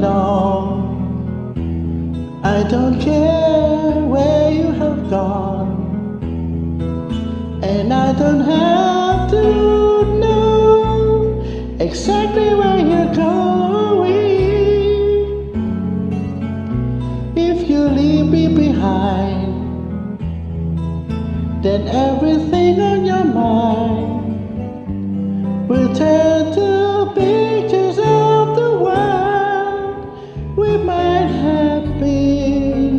alone. I don't care where you have gone, and I don't have to know exactly where you're going. If you leave me behind, then everything on your mind will turn to pictures of the world we might have been.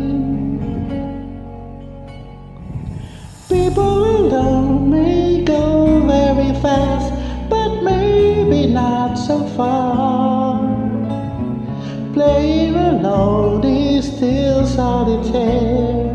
People alone may go very fast, but maybe not so far. Playing alone is still solitaire.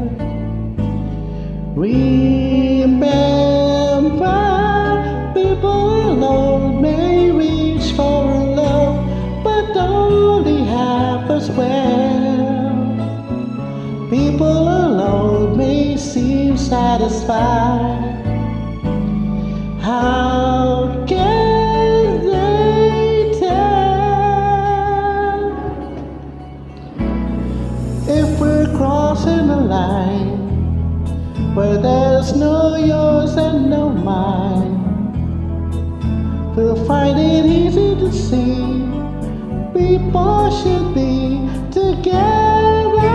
Remember, people alone may reach for a love, but only half as well. People alone may seem satisfied. How can they tell if we're crossing a line where there's no yours and no mine? We'll find it easy to see people should be together.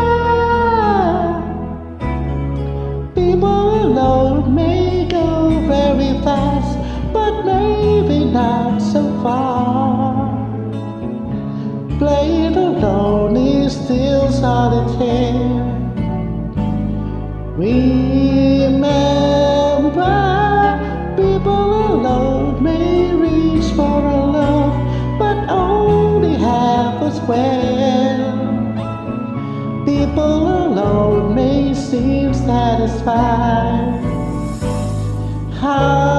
People alone may go very fast, but maybe not so far. Playing alone is still solitaire. Remember, people alone may reach for a love, but only half as well. People alone may seem satisfied. How